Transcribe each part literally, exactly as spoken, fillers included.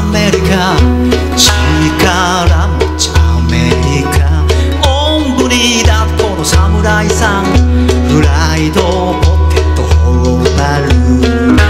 メリカ、力持ちアメリカ、おんぶに抱っこの侍さん、フライドポテト頬張る。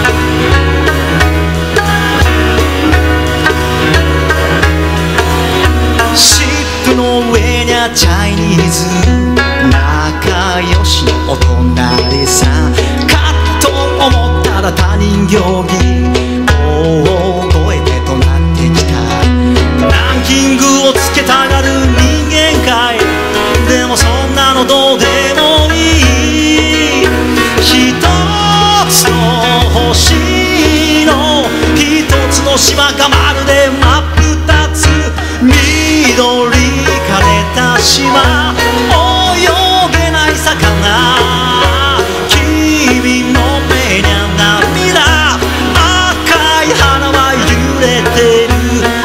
シップの上にゃチャイニーズ、仲良しのお隣さん、かっと思ったら他人行儀、大声で怒鳴ってきた。ランキングをつけたがる人間界、でもそんなのどうでもいい。一つの星の一つの島がまるで真っ二つ、緑枯れた島、泳げない魚、君の目にゃ涙、赤い花は揺れてる。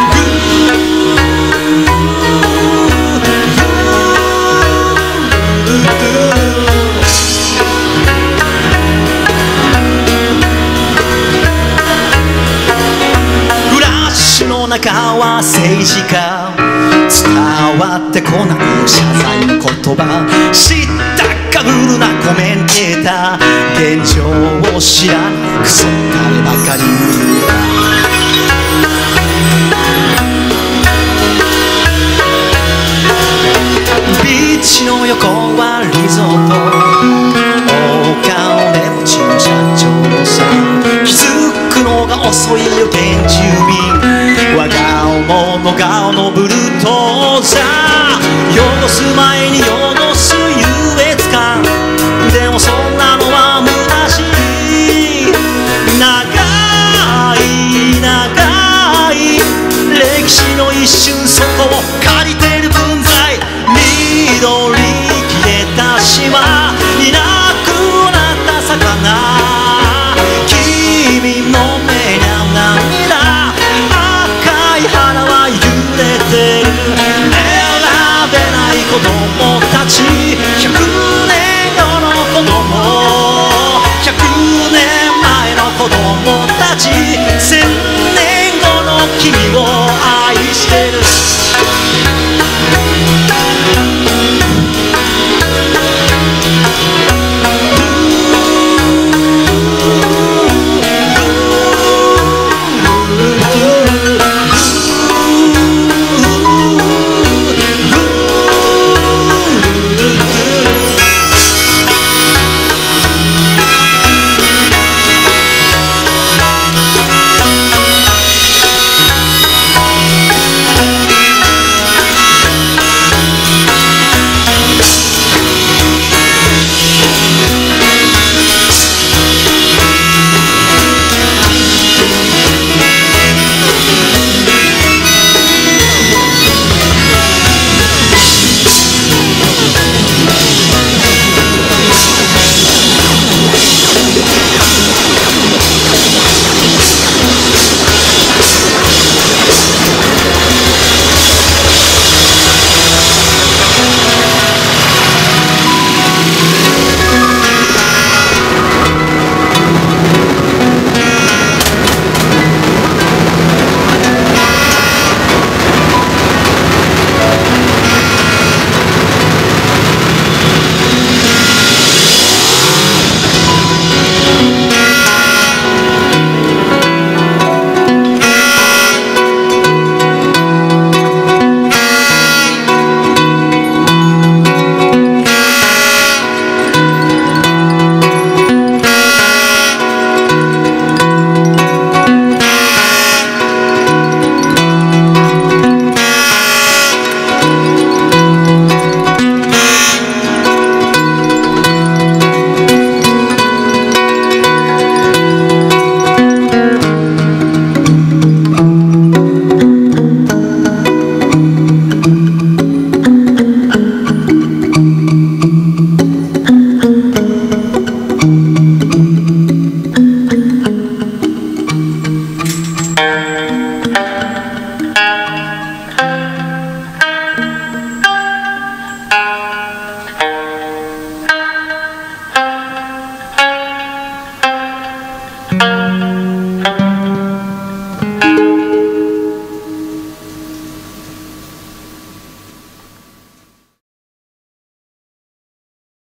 フラッシュの中は政治家、伝わってこない謝罪の言葉、知ったかぶるなコメンテーター、現状を知らないクソ誰ばかり。ビーチの横はリゾート、お金持ちの社長さん、気づくのが遅いよ原住民、我顔もの顔のブルトーザー、汚す前に汚す優越感、でもそんなのは虚しい。長い長い歴史の一瞬、そこを